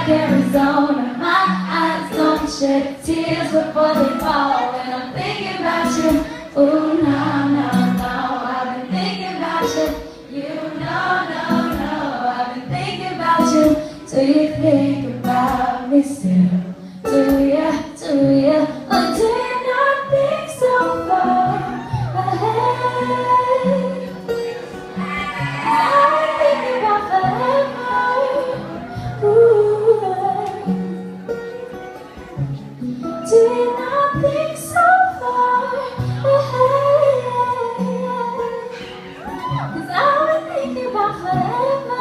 like Arizona. My eyes don't shed tears before they fall when I'm thinking about you. Ooh, no, no, no, I've been thinking about you. You know, no, no, I've been thinking about you. Do you think about me still? Do ya, or do you not think so far ahead? I'm thinking about forever. Ooh. Do you not think so far ahead? 'Cause I've been thinking about forever.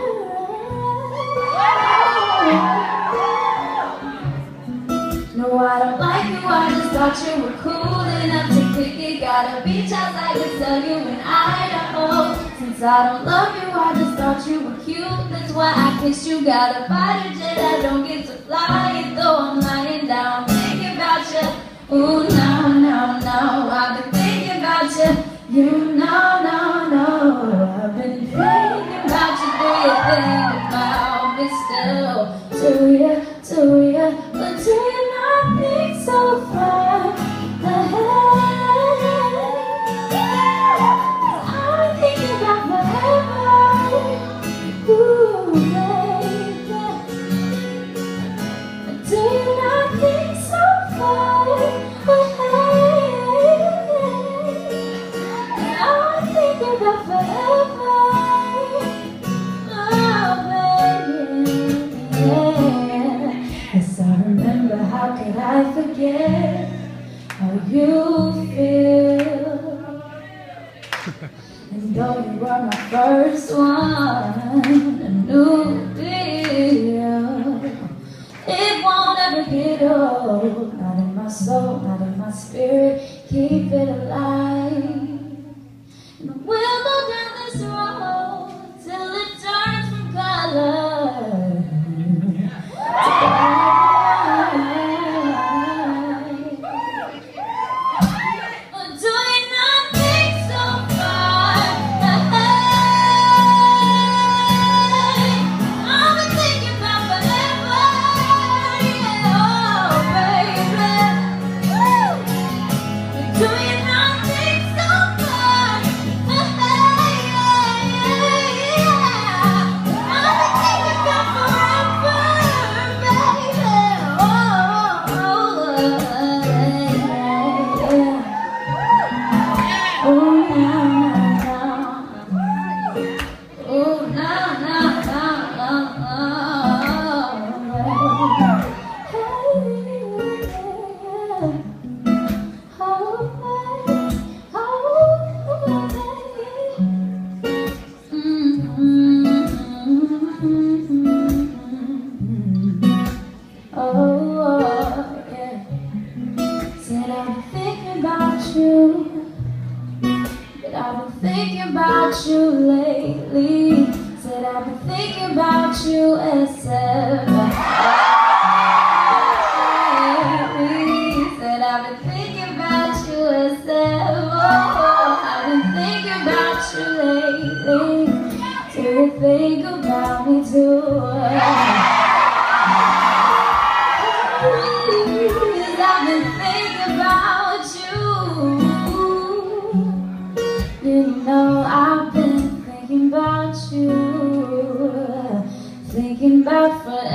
No, I don't like you, I just thought you were cool enough to kick it. Got a beach house I could sell you in Idaho. Since I don't love you, I just thought you were cute. That's why I kissed you. Got a fighter jet, I don't get to fly it though I'm lying down thinking about you. Ooh, no, no, no, I've been thinking about you. You know, no, no, I've been thinking about you. Do you think about me still? Do ya, or do you not think so far ahead? I'm thinking about forever. Ooh, baby. Do you not think so far ahead? I'm thinking about forever. Oh, baby. Yeah. Yes, I remember. How could I forget how you feel? And though you were my first one, a new deal, it won't ever get old. Not in my soul, not in my spirit. Keep it alive. And we'll go down this road till it turns from color to black. But do you not think so far ahead? I've been thinking about forever. Yeah, oh, baby. Woo. Do you not think so far ahead? I've been thinking about forever, baby. Oh, yeah. Oh, no, no, no. Oh, no, no, no, no, Said I've been thinking about you, but I've been thinking about you lately. Said I've been thinking about you SF. Said I've been thinking about you SF. Oh, I've been thinking about you lately. Do you think about me too? 'Cause I've been thinking about you. You know I've been thinking about you, thinking about forever.